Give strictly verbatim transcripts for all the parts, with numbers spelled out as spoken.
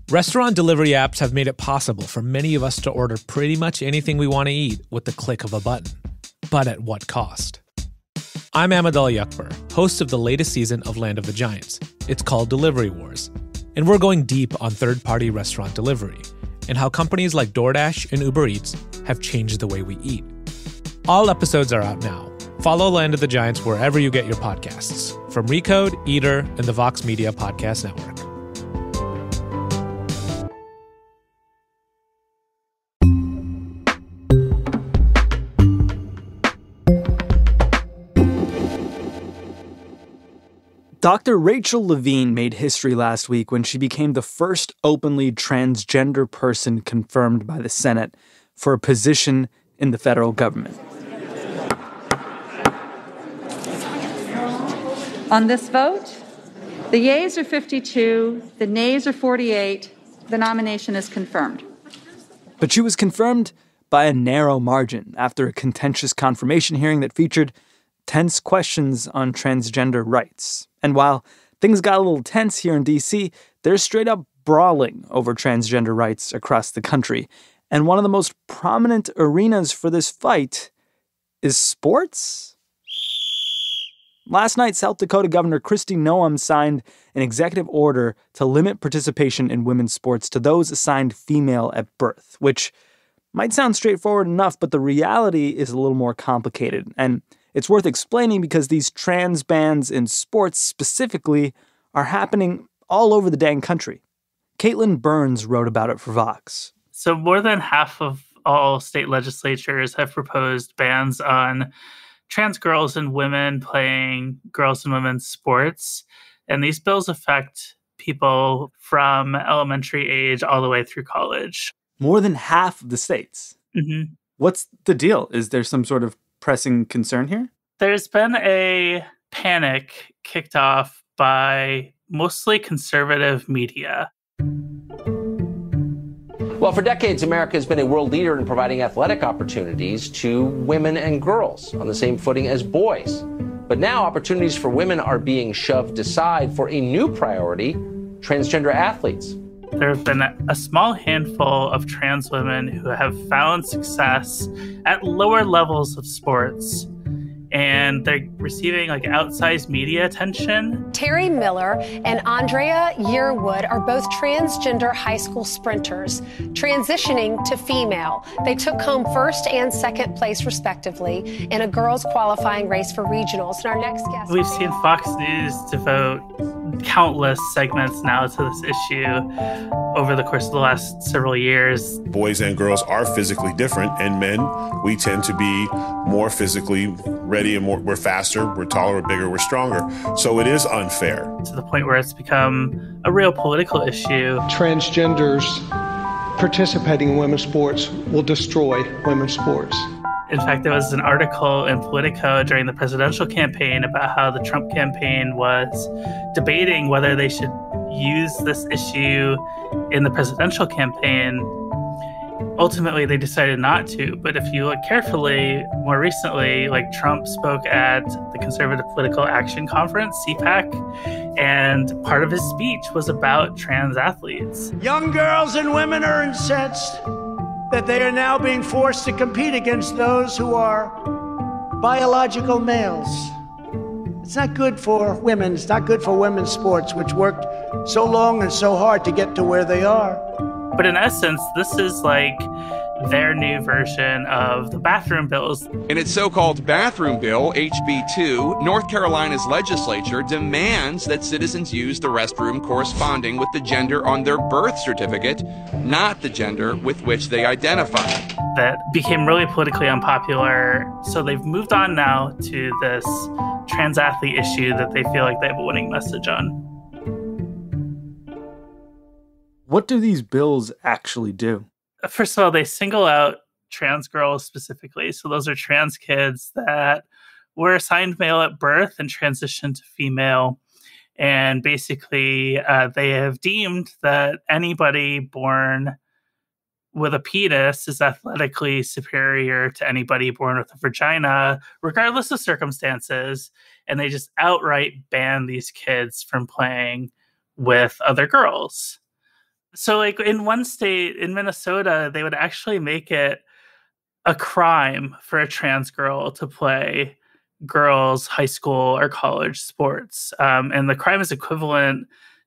Restaurant delivery apps have made it possible for many of us to order pretty much anything we want to eat with the click of a button. But at what cost? I'm Amadal Yakbar, host of the latest season of Land of the Giants. It's called Delivery Wars. And we're going deep on third-party restaurant delivery and how companies like DoorDash and Uber Eats have changed the way we eat. All episodes are out now. Follow Land of the Giants wherever you get your podcasts, from Recode, Eater, and the Vox Media Podcast Network. Doctor Rachel Levine made history last week when she became the first openly transgender person confirmed by the Senate for a position in the federal government. On this vote, the yeas are fifty-two, the nays are forty-eight. The nomination is confirmed. But she was confirmed by a narrow margin after a contentious confirmation hearing that featured tense questions on transgender rights. And while things got a little tense here in D C, there's straight up brawling over transgender rights across the country. And one of the most prominent arenas for this fight is sports. Last night, South Dakota Governor Kristi Noem signed an executive order to limit participation in women's sports to those assigned female at birth, which might sound straightforward enough, but the reality is a little more complicated. And it's worth explaining because these trans bans in sports specifically are happening all over the dang country. Caitlin Burns wrote about it for Vox. So more than half of all state legislatures have proposed bans on trans girls and women playing girls and women's sports. And these bills affect people from elementary age all the way through college. More than half of the states. Mm-hmm. What's the deal? Is there some sort of pressing concern here? There's been a panic kicked off by mostly conservative media. Well, for decades, America has been a world leader in providing athletic opportunities to women and girls on the same footing as boys. But now opportunities for women are being shoved aside for a new priority, transgender athletes. There have been a small handful of trans women who have found success at lower levels of sports, and they're receiving like outsized media attention. Terry Miller and Andrea Yearwood are both transgender high school sprinters transitioning to female. They took home first and second place respectively in a girls qualifying race for regionals. And our next guest... We've seen Fox News devote countless segments now to this issue over the course of the last several years. Boys and girls are physically different, and men, we tend to be more physically ready and more, we're faster, we're taller, we're bigger, we're stronger. So it is unfair. To the point where it's become a real political issue. Transgenders participating in women's sports will destroy women's sports. In fact, there was an article in Politico during the presidential campaign about how the Trump campaign was debating whether they should use this issue in the presidential campaign. Ultimately, they decided not to. But if you look carefully, more recently, like Trump spoke at the Conservative Political Action Conference, C PAC, and part of his speech was about trans athletes. Young girls and women are incensed that they are now being forced to compete against those who are biological males. It's not good for women. It's not good for women's sports, which worked so long and so hard to get to where they are. But in essence, this is like their new version of the bathroom bills. In its so-called bathroom bill, H B two, North Carolina's legislature demands that citizens use the restroom corresponding with the gender on their birth certificate, not the gender with which they identify. That became really politically unpopular, so they've moved on now to this trans athlete issue that they feel like they have a winning message on. What do these bills actually do? First of all, they single out trans girls specifically. So those are trans kids that were assigned male at birth and transitioned to female. And basically, uh, they have deemed that anybody born with a penis is athletically superior to anybody born with a vagina, regardless of circumstances. And they just outright ban these kids from playing with other girls. So like in one state, in Minnesota, they would actually make it a crime for a trans girl to play girls' high school or college sports. Um, and the crime is equivalent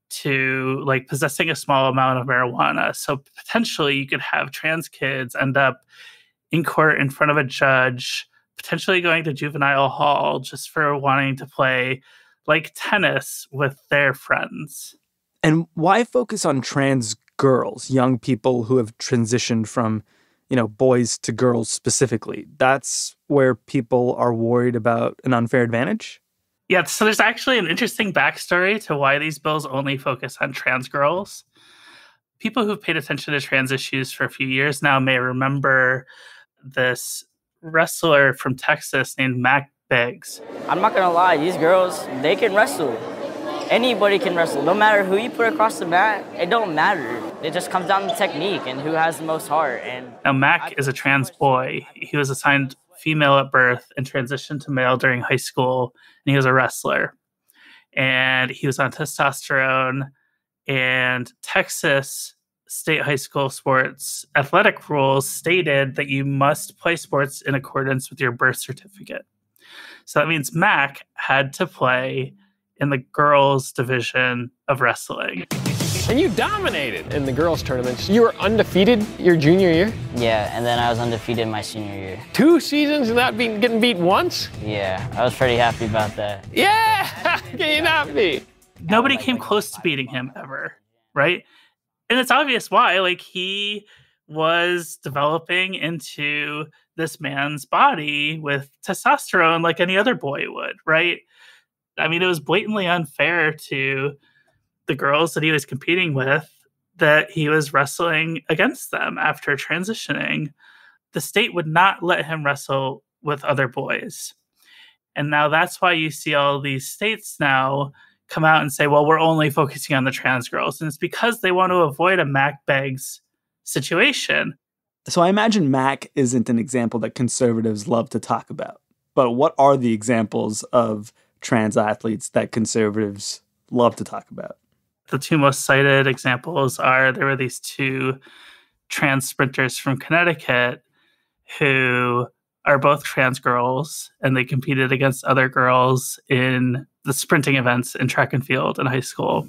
to like possessing a small amount of marijuana. So potentially you could have trans kids end up in court in front of a judge, potentially going to juvenile hall just for wanting to play like tennis with their friends. And why focus on trans girls, young people who have transitioned from, you know, boys to girls specifically? That's where people are worried about an unfair advantage? Yeah, so there's actually an interesting backstory to why these bills only focus on trans girls. People who've paid attention to trans issues for a few years now may remember this wrestler from Texas named Mac Beggs. I'm not gonna lie, these girls, they can wrestle. Anybody can wrestle. No matter who you put across the mat, it don't matter. It just comes down to technique and who has the most heart. And now Mac is a trans boy. He was assigned female at birth and transitioned to male during high school, and he was a wrestler. And he was on testosterone, and Texas state high school sports athletic rules stated that you must play sports in accordance with your birth certificate. So that means Mac had to play in the girls' division of wrestling. And you dominated in the girls' tournaments. You were undefeated your junior year? Yeah, and then I was undefeated my senior year. Two seasons without being getting beat once? Yeah, I was pretty happy about that. Yeah! Can you not be? Nobody came close to beating him ever, right? And it's obvious why. Like, he was developing into this man's body with testosterone like any other boy would, right? I mean, it was blatantly unfair to the girls that he was competing with that he was wrestling against them after transitioning. The state would not let him wrestle with other boys. And now that's why you see all these states now come out and say, well, we're only focusing on the trans girls. And it's because they want to avoid a Mac Beggs situation. So I imagine Mac isn't an example that conservatives love to talk about. But what are the examples of trans athletes that conservatives love to talk about? The two most cited examples are there were these two trans sprinters from Connecticut who are both trans girls, and they competed against other girls in the sprinting events in track and field in high school.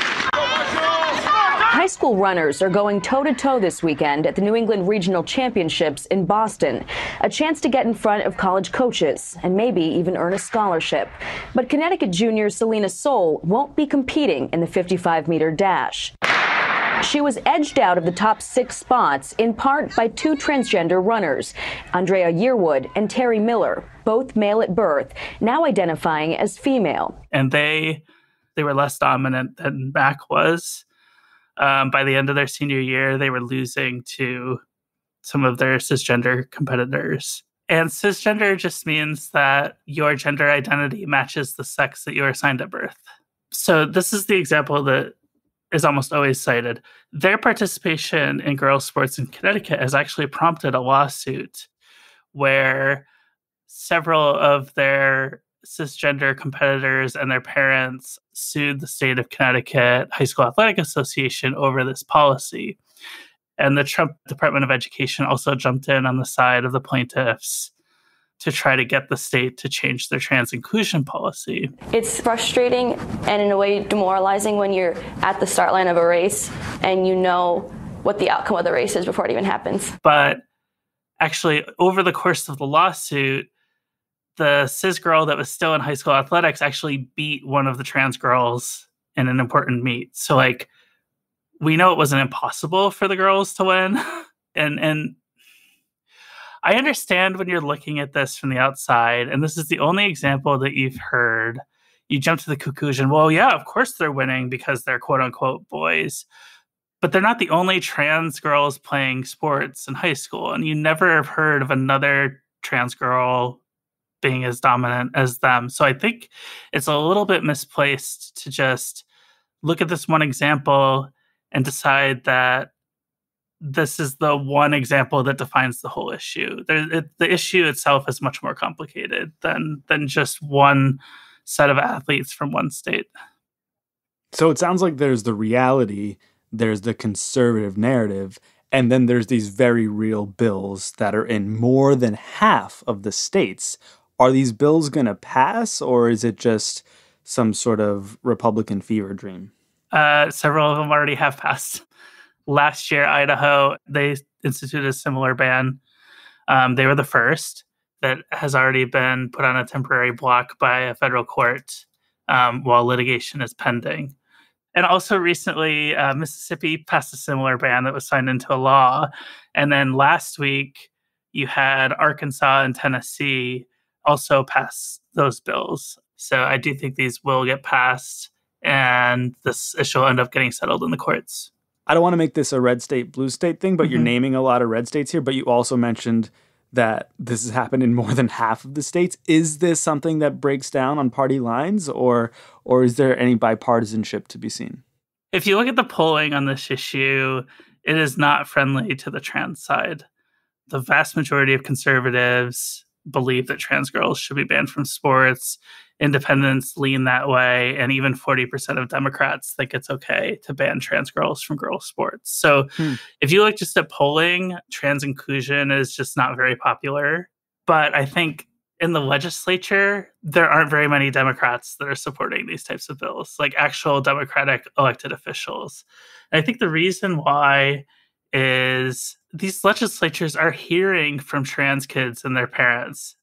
High school runners are going toe-to-toe this weekend at the New England Regional Championships in Boston, a chance to get in front of college coaches and maybe even earn a scholarship. But Connecticut junior Selena Soule won't be competing in the fifty-five meter dash. She was edged out of the top six spots in part by two transgender runners, Andrea Yearwood and Terry Miller, both male at birth, now identifying as female. And they they were less dominant than Mac was. Um, by the end of their senior year, they were losing to some of their cisgender competitors. And cisgender just means that your gender identity matches the sex that you were assigned at birth. So this is the example that is almost always cited. Their participation in girls' sports in Connecticut has actually prompted a lawsuit where several of their cisgender competitors and their parents sued the state of Connecticut High School Athletic Association over this policy. And the Trump Department of Education also jumped in on the side of the plaintiffs to try to get the state to change their trans inclusion policy. It's frustrating and in a way demoralizing when you're at the start line of a race and you know what the outcome of the race is before it even happens. But actually, over the course of the lawsuit, the cis girl that was still in high school athletics actually beat one of the trans girls in an important meet. So, like, we know it wasn't impossible for the girls to win. and and I understand when you're looking at this from the outside, and this is the only example that you've heard, you jump to the conclusion, well, yeah, of course they're winning because they're quote unquote boys. But they're not the only trans girls playing sports in high school. And you never have heard of another trans girl being as dominant as them. So I think it's a little bit misplaced to just look at this one example and decide that this is the one example that defines the whole issue. There, it, the issue itself is much more complicated than than just one set of athletes from one state. So it sounds like there's the reality there's the conservative narrative, and then there's these very real bills that are in more than half of the states. Are these bills going to pass, or is it just some sort of Republican fever dream? Uh, several of them already have passed. Last year, Idaho, they instituted a similar ban. Um, they were the first. That has already been put on a temporary block by a federal court um, while litigation is pending. And also recently, uh, Mississippi passed a similar ban that was signed into law. And then last week, you had Arkansas and Tennessee also pass those bills. So I do think these will get passed, and this issue will end up getting settled in the courts. I don't want to make this a red state, blue state thing, but mm-hmm. you're naming a lot of red states here, but you also mentioned that this has happened in more than half of the states. Is this something that breaks down on party lines, or or is there any bipartisanship to be seen? If you look at the polling on this issue, it is not friendly to the trans side. The vast majority of conservatives believe that trans girls should be banned from sports. Independents lean that way, and even forty percent of Democrats think it's okay to ban trans girls from girls' sports. So hmm. if you look just at polling, trans inclusion is just not very popular. But I think in the legislature, there aren't very many Democrats that are supporting these types of bills, like actual Democratic elected officials. And I think the reason why is these legislatures are hearing from trans kids and their parents.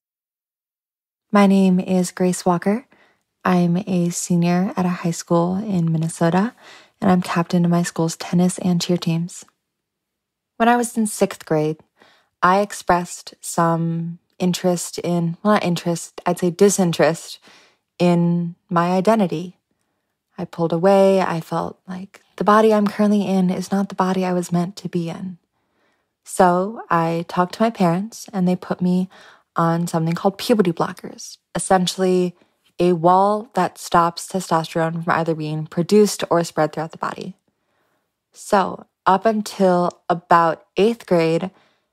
My name is Grace Walker. I'm a senior at a high school in Minnesota, and I'm captain of my school's tennis and cheer teams. When I was in sixth grade, I expressed some interest in, well, not interest, I'd say disinterest in my identity. I pulled away. I felt like the body I'm currently in is not the body I was meant to be in. So I talked to my parents, and they put me on something called puberty blockers, essentially a wall that stops testosterone from either being produced or spread throughout the body. So up until about eighth grade,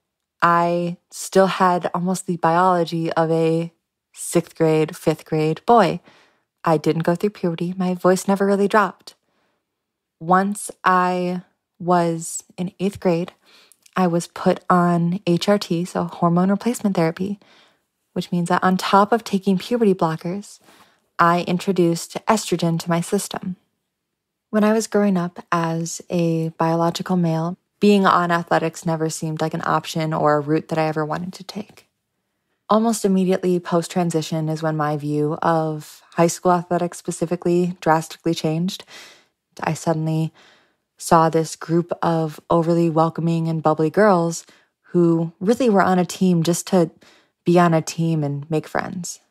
I still had almost the biology of a sixth grade, fifth grade boy. I didn't go through puberty. My voice never really dropped. Once I was in eighth grade, I was put on H R T, so hormone replacement therapy, which means that on top of taking puberty blockers, I introduced estrogen to my system. When I was growing up as a biological male, being on athletics never seemed like an option or a route that I ever wanted to take. Almost immediately post-transition is when my view of high school athletics specifically drastically changed. I suddenly saw this group of overly welcoming and bubbly girls who really were on a team just to be on a team and make friends.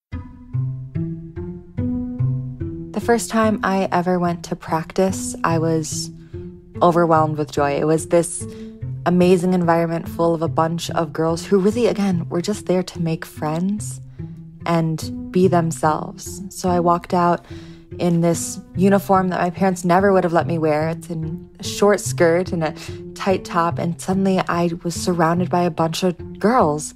The first time I ever went to practice, I was overwhelmed with joy. It was this amazing environment full of a bunch of girls who really, again, were just there to make friends and be themselves. So I walked out in this uniform that my parents never would have let me wear. It's in a short skirt and a tight top, and suddenly I was surrounded by a bunch of girls.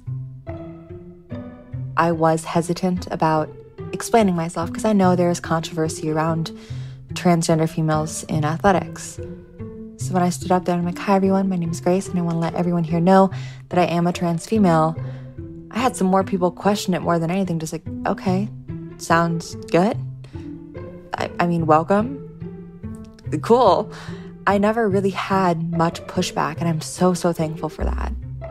I was hesitant about explaining myself because I know there is controversy around transgender females in athletics. So when I stood up there, I'm like, hi everyone, my name is Grace, and I want to let everyone here know that I am a trans female. I had some more people question it more than anything, just like, okay, sounds good. I, I mean, welcome. Cool. I never really had much pushback, and I'm so, so thankful for that.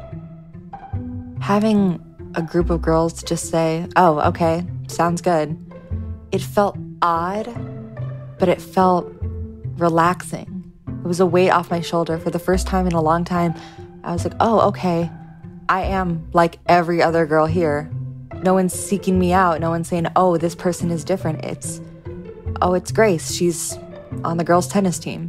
Having a group of girls just say, oh, okay, sounds good. It felt odd, but it felt relaxing. It was a weight off my shoulder. For the first time in a long time, I was like, oh, okay, I am like every other girl here. No one's seeking me out. No one's saying, oh, this person is different. It's, oh, it's Grace. She's on the girls' tennis team.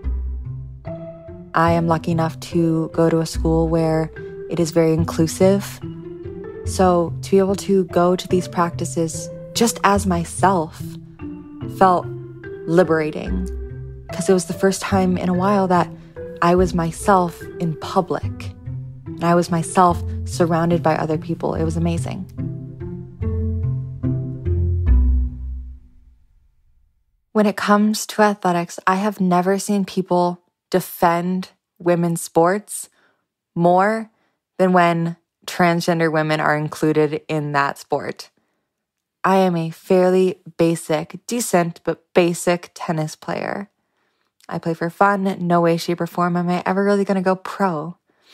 I am lucky enough to go to a school where it is very inclusive. So to be able to go to these practices just as myself felt liberating, because it was the first time in a while that I was myself in public, and I was myself surrounded by other people. It was amazing. When it comes to athletics, I have never seen people defend women's sports more than when transgender women are included in that sport. I am a fairly basic, decent, but basic tennis player. I play for fun. No way, shape, or form am I ever really going to go pro.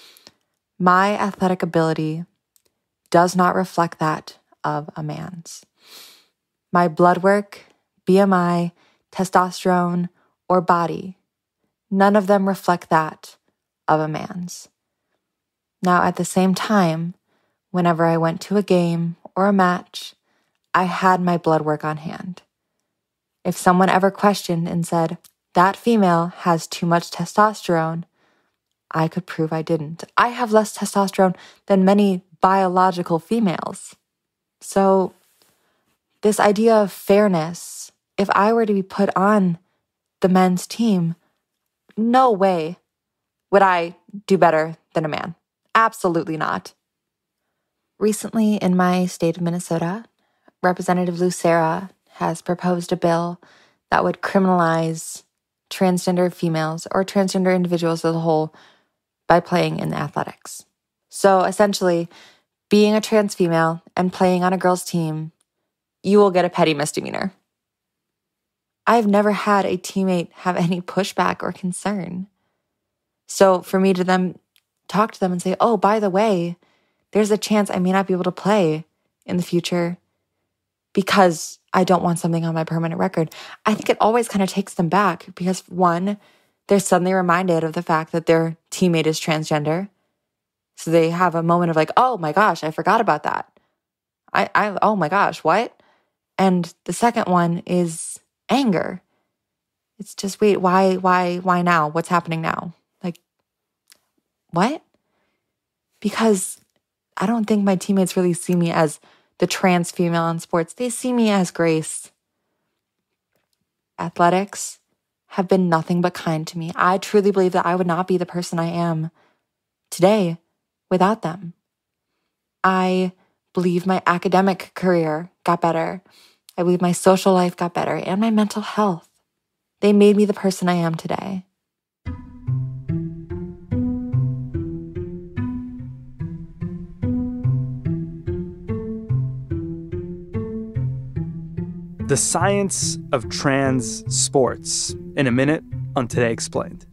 My athletic ability does not reflect that of a man's. My blood work, B M I, testosterone, or body, none of them reflect that of a man's. Now, at the same time, whenever I went to a game or a match, I had my blood work on hand. If someone ever questioned and said, that female has too much testosterone, I could prove I didn't. I have less testosterone than many biological females. So this idea of fairness, if I were to be put on the men's team, no way would I do better than a man. Absolutely not. Recently in my state of Minnesota, Representative Lucera has proposed a bill that would criminalize transgender females or transgender individuals as a whole by playing in athletics. So essentially, being a trans female and playing on a girl's team, you will get a petty misdemeanor. I've never had a teammate have any pushback or concern. So for me to then talk to them and say, oh, by the way, there's a chance I may not be able to play in the future because I don't want something on my permanent record, I think it always kind of takes them back because, one, they're suddenly reminded of the fact that their teammate is transgender. So they have a moment of like, oh my gosh, I forgot about that. I, I, oh my gosh, what? And the second one is anger. It's just, wait, why, why, why now? What's happening now? Like, what? Because I don't think my teammates really see me as the trans female in sports. They see me as Grace. Athletics have been nothing but kind to me. I truly believe that I would not be the person I am today without them. I believe my academic career got better. I believe my social life got better and my mental health. They made me the person I am today. The science of trans sports in a minute on Today Explained.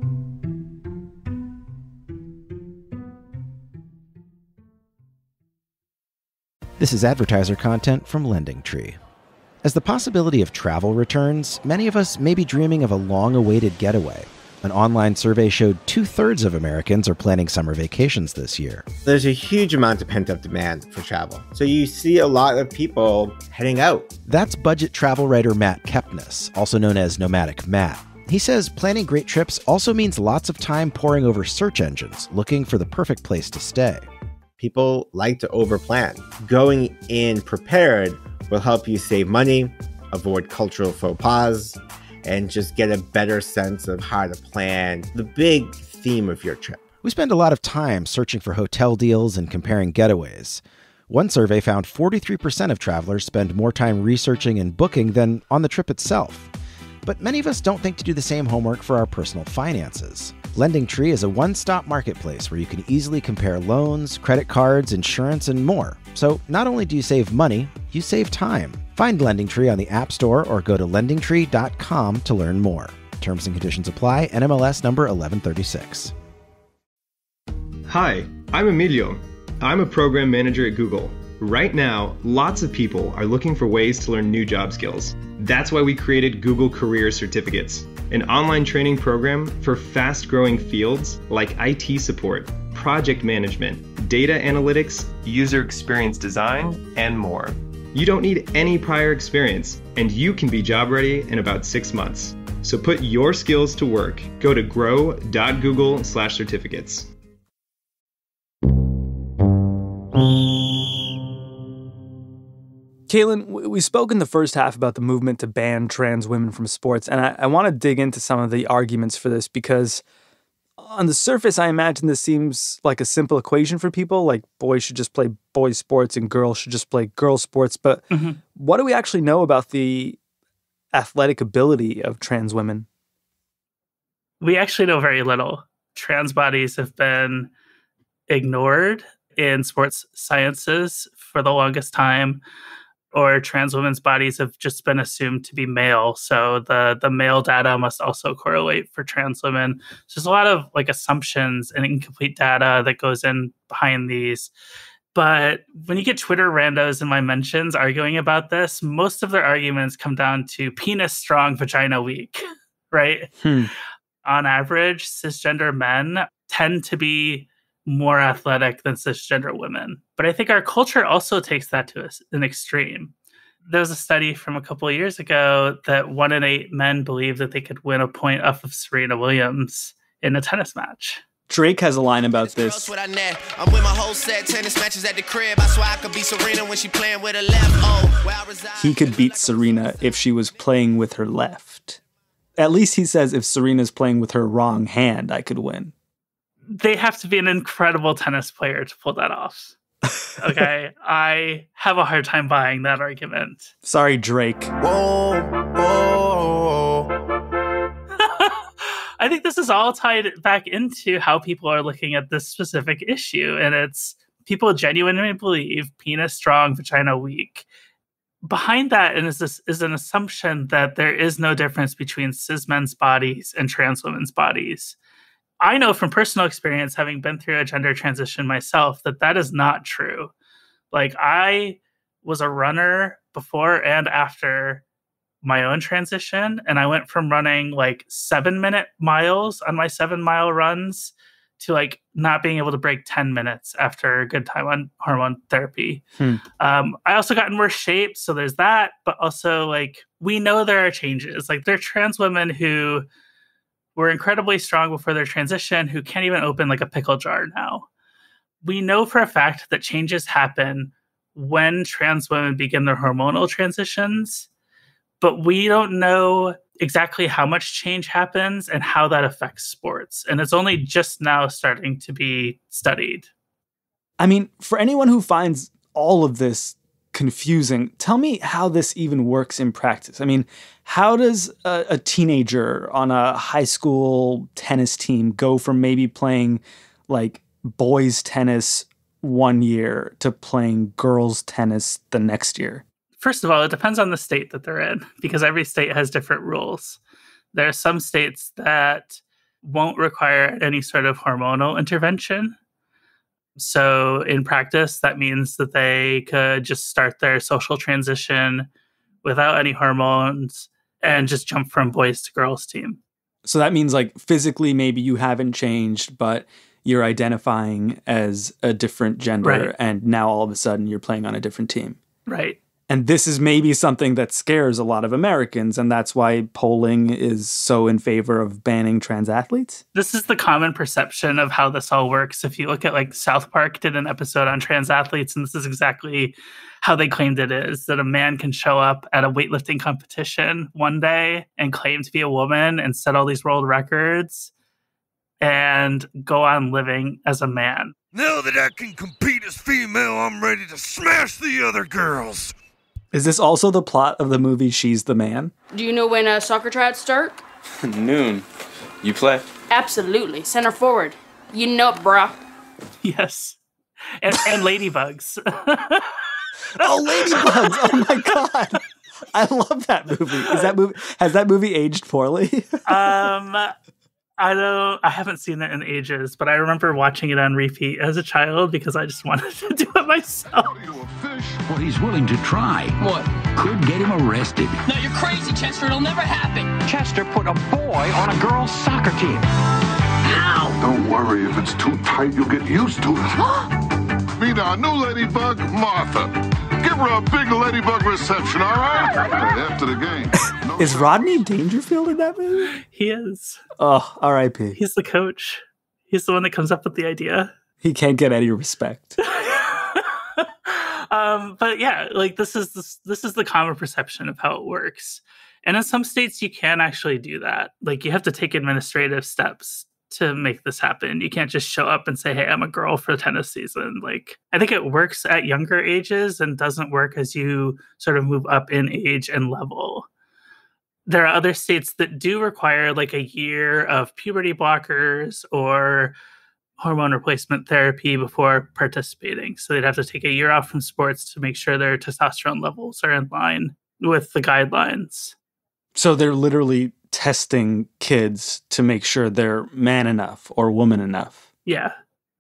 This is advertiser content from LendingTree. As the possibility of travel returns, many of us may be dreaming of a long-awaited getaway. An online survey showed two-thirds of Americans are planning summer vacations this year. There's a huge amount of pent-up demand for travel. So you see a lot of people heading out. That's budget travel writer Matt Kepnes, also known as Nomadic Matt. He says planning great trips also means lots of time poring over search engines, looking for the perfect place to stay. People like to overplan. Going in prepared will help you save money, avoid cultural faux pas, and just get a better sense of how to plan the big theme of your trip. We spend a lot of time searching for hotel deals and comparing getaways. One survey found forty-three percent of travelers spend more time researching and booking than on the trip itself. But many of us don't think to do the same homework for our personal finances. LendingTree is a one-stop marketplace where you can easily compare loans, credit cards, insurance, and more. So not only do you save money, you save time. Find LendingTree on the App Store or go to lending tree dot com to learn more. Terms and conditions apply. N M L S number eleven thirty-six. Hi, I'm Emilio. I'm a program manager at Google. Right now, lots of people are looking for ways to learn new job skills. That's why we created Google Career Certificates, an online training program for fast-growing fields like I T support, project management, data analytics, user experience design, and more. You don't need any prior experience, and you can be job ready in about six months. So put your skills to work. Go to grow dot google slash certificates. Caitlin, we spoke in the first half about the movement to ban trans women from sports, and I, I want to dig into some of the arguments for this because on the surface, I imagine this seems like a simple equation for people, like boys should just play boys sports and girls should just play girls sports. But mm-hmm. what do we actually know about the athletic ability of trans women? We actually know very little. Trans bodies have been ignored in sports sciences for the longest time, or trans women's bodies have just been assumed to be male. So the, the male data must also correlate for trans women. So there's a lot of like assumptions and incomplete data that goes in behind these. But when you get Twitter randos in my mentions arguing about this, most of their arguments come down to penis strong, vagina weak, right? Hmm. On average, cisgender men tend to be more athletic than cisgender women. But I think our culture also takes that to an extreme. There was a study from a couple of years ago that one in eight men believe that they could win a point off of Serena Williams in a tennis match. Drake has a line about this. I'm with my whole set, tennis matches at the crib. I swear I could beat Serena when she playing with her left. Oh, where I reside. He could beat Serena if she was playing with her left. At least he says if Serena's playing with her wrong hand, I could win. They have to be an incredible tennis player to pull that off. Okay, I have a hard time buying that argument. Sorry, Drake. Whoa, whoa. I think this is all tied back into how people are looking at this specific issue, and it's people genuinely believe penis strong, vagina weak. Behind that is this is an assumption that there is no difference between cis men's bodies and trans women's bodies. I know from personal experience, having been through a gender transition myself, that that is not true. Like, I was a runner before and after my own transition, and I went from running like seven minute miles on my seven mile runs to like not being able to break ten minutes after a good time on hormone therapy. Hmm. Um, I also got in worse shape, so there's that. But also, like, we know there are changes. Like, there are trans women who were incredibly strong before their transition who can't even open like a pickle jar now. We know for a fact that changes happen when trans women begin their hormonal transitions, but we don't know exactly how much change happens and how that affects sports. And it's only just now starting to be studied. I mean, for anyone who finds all of this confusing, tell me how this even works in practice. I mean, how does a, a teenager on a high school tennis team go from maybe playing like boys tennis one year to playing girls tennis the next year? First of all, it depends on the state that they're in, because every state has different rules. There are some states that won't require any sort of hormonal intervention. So in practice, that means that they could just start their social transition without any hormones and just jump from boys to girls team. So that means like physically maybe you haven't changed, but you're identifying as a different gender, right, and now all of a sudden you're playing on a different team. Right. And this is maybe something that scares a lot of Americans, and that's why polling is so in favor of banning trans athletes? This is the common perception of how this all works. If you look at, like, South Park did an episode on trans athletes, and this is exactly how they claimed it is, that a man can show up at a weightlifting competition one day and claim to be a woman and set all these world records and go on living as a man. Now that I can compete as female, I'm ready to smash the other girls. Is this also the plot of the movie She's the Man? Do you know when uh, soccer tryouts start? Noon. You play? Absolutely. Center forward. You know it, brah. Yes. And, and ladybugs. Oh, ladybugs! Oh my god! I love that movie. Is that movie has that movie aged poorly? um, I don't. I haven't seen it in ages, but I remember watching it on repeat as a child because I just wanted to do it myself. What he's willing to try. What? Could get him arrested. No, you're crazy, Chester. It'll never happen. Chester put a boy on a girl's soccer team. How? Don't worry. If it's too tight, you'll get used to it. Meet our new ladybug, Martha. Give her a big ladybug reception, all right? After the game. No is Rodney Dangerfield in that movie? He is. Oh, R I P. He's the coach. He's the one that comes up with the idea. He can't get any respect. um, but yeah, like this is this, this is the common perception of how it works. And in some states, you can actually do that. Like, you have to take administrative steps to make this happen. You can't just show up and say, hey, I'm a girl for the tennis season. Like, I think it works at younger ages and doesn't work as you sort of move up in age and level. there are other states that do require like a year of puberty blockers or hormone replacement therapy before participating. So they'd have to take a year off from sports to make sure their testosterone levels are in line with the guidelines. So they're literally testing kids to make sure they're man enough or woman enough. Yeah.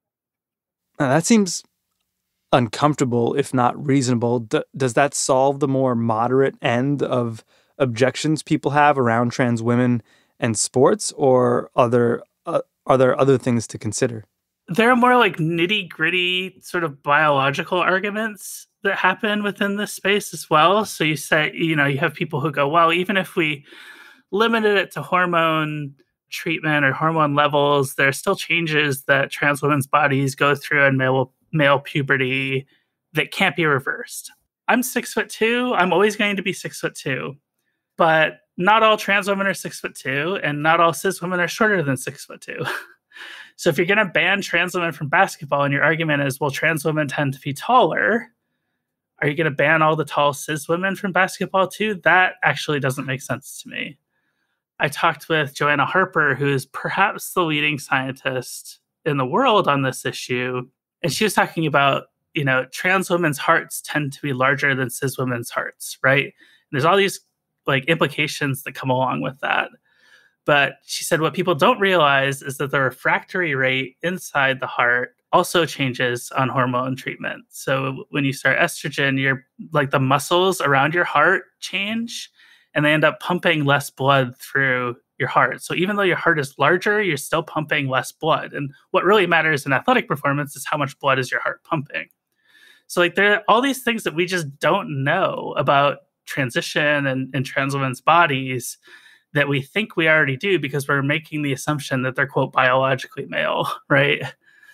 Now, that seems uncomfortable, if not reasonable. D- does that solve the more moderate end of objections people have around trans women and sports, or are there, uh, are there other things to consider? There are more like nitty gritty sort of biological arguments that happen within this space as well. So you say, you know, you have people who go, well, even if we limited it to hormone treatment or hormone levels, there are still changes that trans women's bodies go through in male, male puberty that can't be reversed. I'm six foot two. I'm always going to be six foot two, but not all trans women are six foot two, and not all cis women are shorter than six foot two. So if you're going to ban trans women from basketball and your argument is, well, trans women tend to be taller, are you going to ban all the tall cis women from basketball too? That actually doesn't make sense to me. I talked with Joanna Harper, who's perhaps the leading scientist in the world on this issue. And she was talking about, you know, trans women's hearts tend to be larger than cis women's hearts, right? And there's all these like implications that come along with that. But she said what people don't realize is that the refractory rate inside the heart also changes on hormone treatment. So when you start estrogen, you're like the muscles around your heart change, and they end up pumping less blood through your heart. So even though your heart is larger, you're still pumping less blood. And what really matters in athletic performance is how much blood is your heart pumping. So like there are all these things that we just don't know about transition and, and trans women's bodies that we think we already do because we're making the assumption that they're, quote, biologically male, right?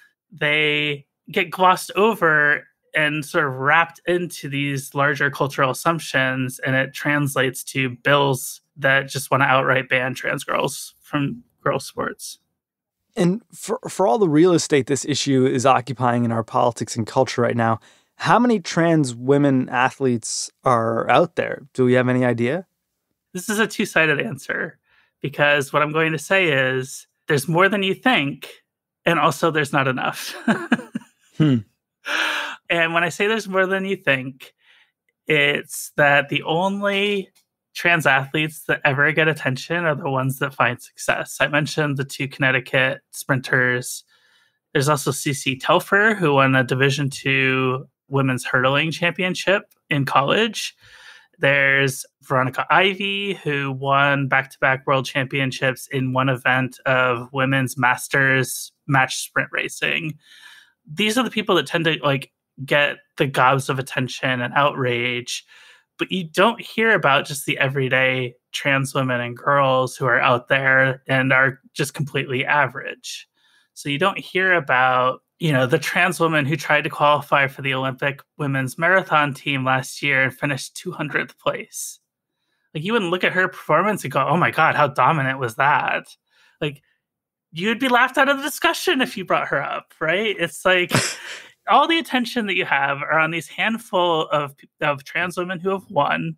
They get glossed over and sort of wrapped into these larger cultural assumptions, and it translates to bills that just want to outright ban trans girls from girls' sports. And for, for all the real estate this issue is occupying in our politics and culture right now, how many trans women athletes are out there? Do we have any idea? This is a two-sided answer, because what I'm going to say is there's more than you think, and also there's not enough. hmm. And when I say there's more than you think, it's that the only trans athletes that ever get attention are the ones that find success. I mentioned the two Connecticut sprinters. There's also Cece Telfer, who won a Division two women's hurdling championship in college. There's Veronica Ivy, who won back-to-back world championships in one event of women's masters match sprint racing. These are the people that tend to like get the gobs of attention and outrage, but you don't hear about just the everyday trans women and girls who are out there and are just completely average. So you don't hear about, you know, the trans woman who tried to qualify for the Olympic women's marathon team last year and finished two hundredth place. Like, you wouldn't look at her performance and go, oh my God, how dominant was that? Like, you would be laughed out of the discussion if you brought her up, right? It's like all the attention that you have are on these handful of, of trans women who have won.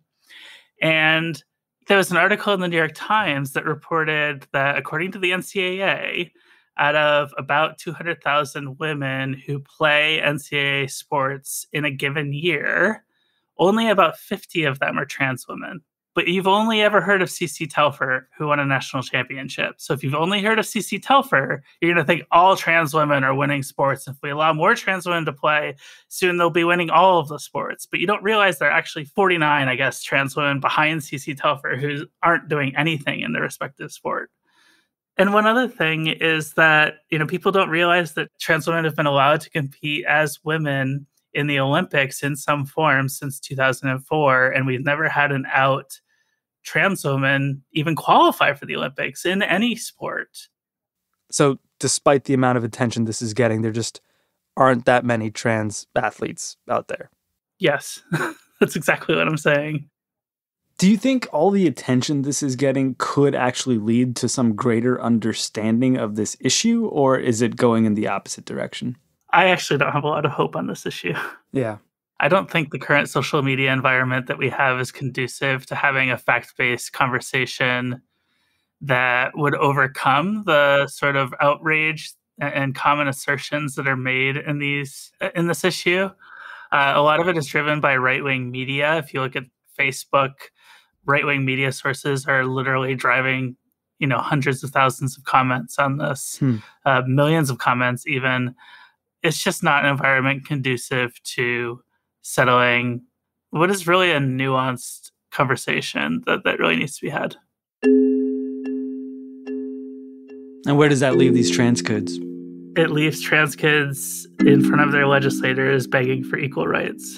And there was an article in the New York Times that reported that according to the N C double A, out of about two hundred thousand women who play N C double A sports in a given year, only about fifty of them are trans women. But you've only ever heard of Cece Telfer, who won a national championship. So if you've only heard of Cece Telfer, you're going to think all trans women are winning sports. If we allow more trans women to play, soon they'll be winning all of the sports. But you don't realize there are actually forty-nine, I guess, trans women behind Cece Telfer who aren't doing anything in their respective sport. And one other thing is that, you know, people don't realize that trans women have been allowed to compete as women in the Olympics in some form since two thousand four, and we've never had an out trans woman even qualify for the Olympics in any sport. So despite the amount of attention this is getting, there just aren't that many trans athletes out there. Yes, that's exactly what I'm saying. Do you think all the attention this is getting could actually lead to some greater understanding of this issue, or is it going in the opposite direction? I actually don't have a lot of hope on this issue. Yeah. I don't think the current social media environment that we have is conducive to having a fact-based conversation that would overcome the sort of outrage and common assertions that are made in these in this issue. Uh, a lot of it is driven by right-wing media. If you look at Facebook, right-wing media sources are literally driving, you know, hundreds of thousands of comments on this, Hmm. uh, millions of comments even. It's just not an environment conducive to settling what is really a nuanced conversation that, that really needs to be had. And where does that leave these trans kids? It leaves trans kids in front of their legislators begging for equal rights.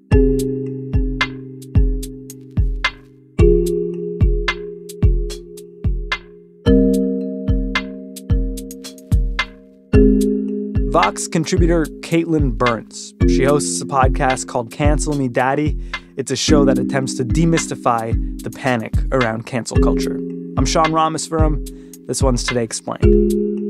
Vox contributor Caitlin Burns. She hosts a podcast called Cancel Me Daddy. It's a show that attempts to demystify the panic around cancel culture. I'm Sean Rameswaram. This one's Today Explained.